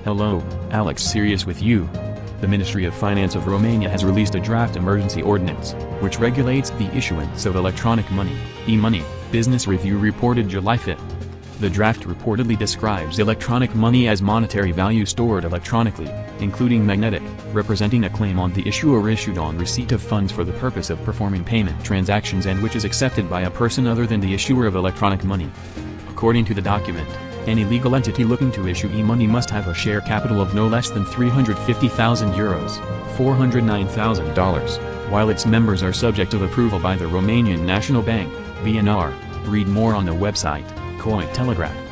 Hello, Alex Sirius with you. The Ministry of Finance of Romania has released a draft emergency ordinance, which regulates the issuance of electronic money, e-money, Business Review reported July 5. The draft reportedly describes electronic money as monetary value stored electronically, including magnetic, representing a claim on the issuer issued on receipt of funds for the purpose of performing payment transactions and which is accepted by a person other than the issuer of electronic money. According to the document, any legal entity looking to issue e-money must have a share capital of no less than €350,000, $409,000, while its members are subject of approval by the Romanian National Bank, BNR. Read more on the website, Cointelegraph.